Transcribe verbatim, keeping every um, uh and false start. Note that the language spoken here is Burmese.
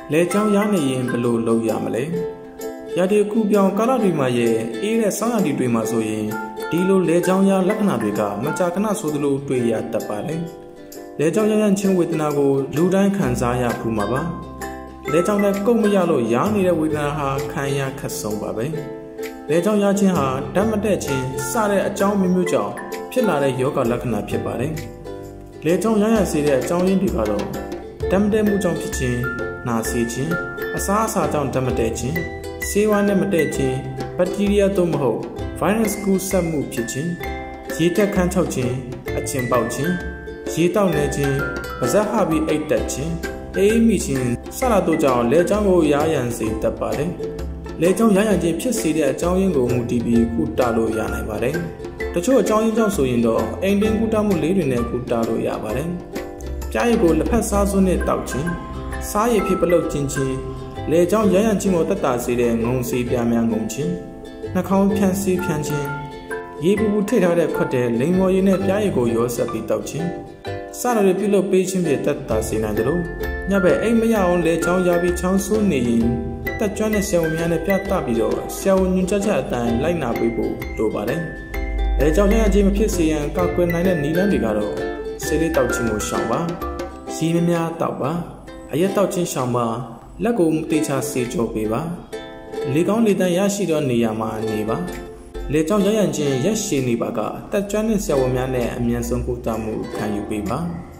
လဲเจ้าရနေရင်ဘလို့လုပ်ရမလဲရာဒီခုပြောင်းကာလတွေမှာရဲ့အေးတဲ့ဆောင်းရာသီတွေမှာဆိုရင်ဒီလိုလဲเจ้าရလက္ခဏာတွေကမကြာခဏဆိုသလိုတွေ့ရတတ်ပါတယ်လဲเจ้าရရချင်းဝေဒနာကိုလူတိုင်းခံစားရဘူးမှာပါလဲเจ้าနဲ့ကုတ်မရလို့ရားနေတဲ့ဝေဒနာဟာခံရခက်ဆုံးပါပဲလဲเจ้าရချင်းဟာဓာတ်မတက်ခြင်းစတဲ့အကြောင်းမျိုးမျိုးကြောင့်ဖြစ်လာတဲ့ယောဂလက္ခဏာဖြစ်ပါတယ်လဲเจ้าရရစေတဲ့အကြောင်းရင်းတွေကတော့ဓာတ်မတက်မှုကြောင့်ဖြစ်ခြင်းနာစေခြင်းအစားအစာကြောင့်ဓာတ်မတက်ခြင်းဆေးဝါးနဲ့မတက်ခြင်းဘက်တီးရီးယားသို့မဟုတ်ဗိုင်းရပ်စ်ကူးစက်မှုဖြစ်ခြင်းရေတက်ခန်းချောက်ခြင်းအချင်ပေါက်ခြင်းရေတောက်နေခြင်းပါးစပ်ဟပြီးအိတ်တက်ခြင်းအေးမိခြင်းစတာတို့ကြောင့်လဲเจ้าကိုရာရန်စေတတ်ပါတယ်လဲเจ้าရာရန်ခြင်းဖြစ်စေတဲ့အကြောင်းရင်းကိုမူတည်ပြီးကုသလို့ရနိုင်ပါတယ်တချို့အကြောင်းရင်းကြောင့်ဆိုရင်တော့အိမ်တွင်းကုသမှုလေးတွေနဲ့ကုသလို့ရပါတယ်ပြားရည်ကိုလက်ဖက်စားစွန်းနဲ့တောက်ခြင်းစားရည်ဖြစ်ပလုတ်ခြင်းချင်းလဲเจ้าရရန်ခြင်းကိုတက်တာစေတဲ့ငုံစေးပြားများငုံခြင်းနှာခေါင်းဖြန်းစေးဖြန်းခြင်းရေပူပူထိထားတဲ့ခွက်တဲ့လိန်မော်ရည်နဲ့ပြားရည်ကိုရောဆက်ပြီးတောက်ခြင်းစတာတွေပြုလုပ်ပေးခြင်းဖြင့်တက်တာစေနိုင်တယ်လို့ညဘက်အိမ်မရအောင်လဲချောင်းရပြီးချောင်းဆိုးနေရင်တက်ကျွမ်းတဲ့ဆရာဝန်များနဲ့ပြသပြီးတော့ဆရာဝန်ညွှန်ကြားချက်အတိုင်းလိုက်နာပေးဖို့လိုပါတယ်။အဲကြောင့်လည်းအချင်းမဖြစ်စေရန်ကောက်ကွယ်နိုင်တဲ့နည်းလမ်းတွေကတော့ဆေးလေးတောက်ခြင်းကိုရှောင်ပါ။ရေများများတောက်ပါ။အရက်တောက်ခြင်းရှောင်ပါ။လက်ကိုတေချာစေကြောပေးပါ။လေကောင်းလေတန်းရရှိသောနေရာမှာနေပါ။လေကြောင့်ရရန်ခြင်းရက်ရှည်နေပါကတက်ကျွမ်းတဲ့ဆရာဝန်များနဲ့အမြန်ဆုံးကုသမှုခံယူပေးပါ။